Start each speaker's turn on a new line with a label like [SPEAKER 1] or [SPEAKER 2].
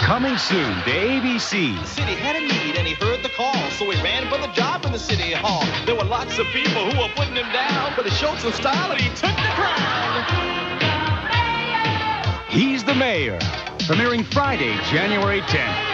[SPEAKER 1] Coming soon to ABC.
[SPEAKER 2] The city had a need and he heard the call, so he ran for the job in the city hall. There were lots of people who were putting him down, but he showed some style and he took the crown.
[SPEAKER 1] He's the mayor. Premiering Friday, January 10th.